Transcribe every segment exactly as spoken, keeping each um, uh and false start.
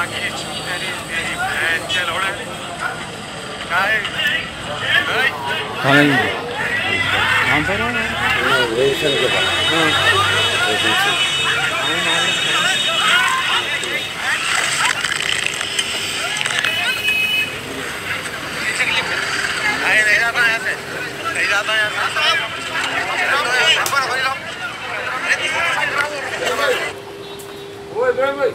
की तेरी तेरी बहन के लोड़े काहे हाँ नाम पर रेडिएशन के बाद नहीं जाता यहाँ से नहीं जाता यहाँ से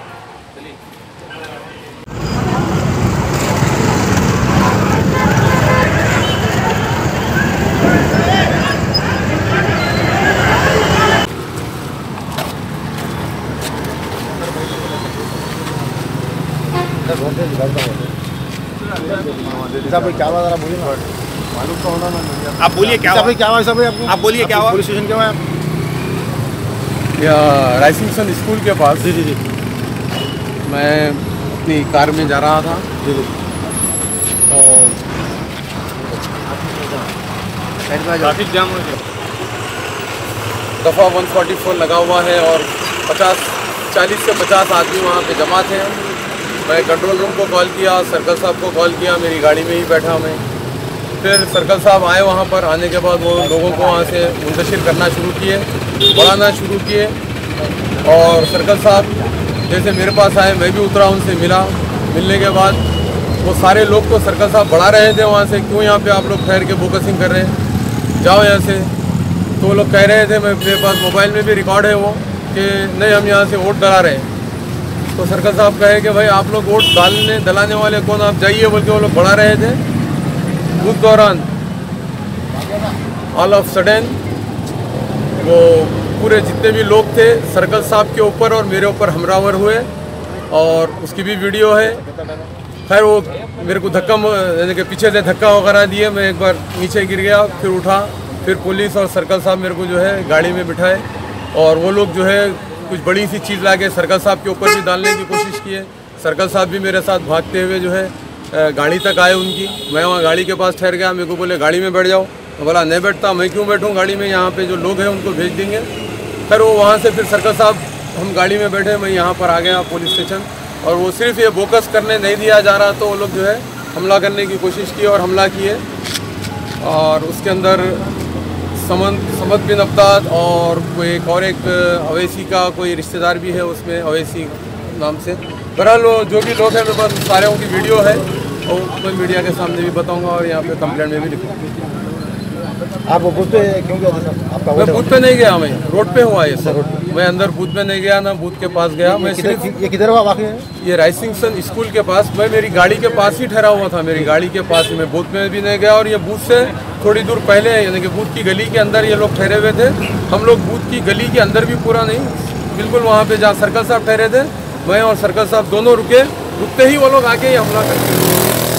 क्या हुआ जरा बोलिए मालूम तो होना ना। आप बोलिए क्या हुआ? क्या हुआ सब आपको? आप बोलिए क्या हुआ? पुलिस स्टेशन क्या हुआ? या राइसिंगसन स्कूल के पास जी जी जी मैं अपनी कार में जा रहा था जी जी और ट्रैफिक जाम हो गया। दफ़ा एक सौ चौवालीस लगा हुआ है और पचास चालीस से पचास आदमी वहाँ पे जमा थे। मैं कंट्रोल रूम को कॉल किया, सर्कल साहब को कॉल किया, मेरी गाड़ी में ही बैठा मैं। फिर सर्कल साहब आए वहाँ पर। आने के बाद वो लोगों को वहाँ से मुंतशिर करना शुरू किए, बढ़ाना शुरू किए। और सर्कल साहब जैसे मेरे पास आए, मैं भी उतरा, उनसे मिला। मिलने के बाद वो सारे लोग तो सर्कल साहब बढ़ा रहे थे वहाँ से, क्यों यहाँ पे आप लोग ठहर के फोकसिंग कर रहे हैं, जाओ यहाँ से। तो वो लोग कह रहे थे, मैं मेरे पास मोबाइल में भी रिकॉर्ड है वो, कि नहीं हम यहाँ से वोट डला रहे हैं। तो सर्कल साहब कहे कि भाई आप लोग वोट डालने दलाने वाले कौन, आप जाइए बोल के वो लोग बढ़ा रहे थे। उस दौरान ऑल ऑफ सडन वो पूरे जितने भी लोग थे सर्कल साहब के ऊपर और मेरे ऊपर हमलावर हुए, और उसकी भी वीडियो है। खैर वो मेरे को धक्का यानी कि पीछे से धक्का वगैरह दिए, मैं एक बार नीचे गिर गया, फिर उठा। फिर पुलिस और सर्कल साहब मेरे को जो है गाड़ी में बिठाए, और वो लोग जो है कुछ बड़ी सी चीज़ ला के सर्कल साहब के ऊपर भी डालने की कोशिश किए। सर्कल साहब भी मेरे साथ भागते हुए जो है गाड़ी तक आए उनकी। मैं वहाँ गाड़ी के पास ठहर गया, मेरे को बोले गाड़ी में बैठ जाओ। तो बोला नहीं बैठता, मैं क्यों बैठूँ गाड़ी में, यहाँ पे जो लोग हैं उनको भेज देंगे। फिर वो वहाँ से फिर सर्कल साहब हम गाड़ी में बैठे, मैं यहाँ पर आ गया पुलिस स्टेशन, और वो सिर्फ ये बोकस करने नहीं दिया जा रहा, तो वो लोग जो है हमला करने की कोशिश की और हमला किए। और उसके अंदर समन समद बिन अब्दाद और कोई एक और एक अवैसी का कोई रिश्तेदार भी है उसमें, अवैसी नाम से। बहरहाल जो भी लोग हैं मेरे पास सारे उनकी वीडियो है, और मैं मीडिया के सामने भी बताऊंगा और यहाँ पे कंप्लेंट में भी लिखूँगा। आप बूथ पे क्यों गया था? आपका मैं बूथ पे नहीं गया, मैं रोड पे हुआ ये सर। मैं अंदर बूथ में नहीं गया, ना बूथ के पास गया। मैं सिर्फ ये किधर हुआ वाक़या है? ये राइसिंगसन स्कूल के पास, मैं मेरी गाड़ी के पास ही ठहरा हुआ था, मेरी गाड़ी के पास ही। मैं बूथ में भी नहीं गया, और ये बूथ से थोड़ी दूर पहले यानी कि बूथ की गली के अंदर ये लोग ठहरे हुए थे। हम लोग बूथ की गली के अंदर भी पूरा नहीं, बिल्कुल वहाँ पे जहाँ सर्कल साहब ठहरे थे, मैं और सर्कल साहब दोनों रुके। रुकते ही वो लोग आके ये हमला करते